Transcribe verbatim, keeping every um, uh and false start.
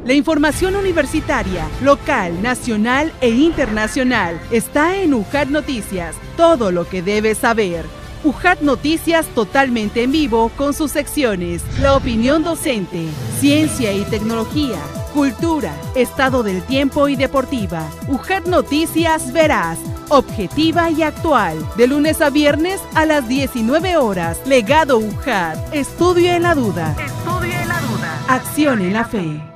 La información universitaria, local, nacional e internacional está en U J A T Noticias. Todo lo que debes saber. U J A T Noticias totalmente en vivo con sus secciones: la opinión docente, ciencia y tecnología, cultura, estado del tiempo y deportiva. U J A T Noticias veraz, objetiva y actual. De lunes a viernes a las diecinueve horas. Legado U J A T. Estudio en la duda. Estudio en la duda. Acción en la fe.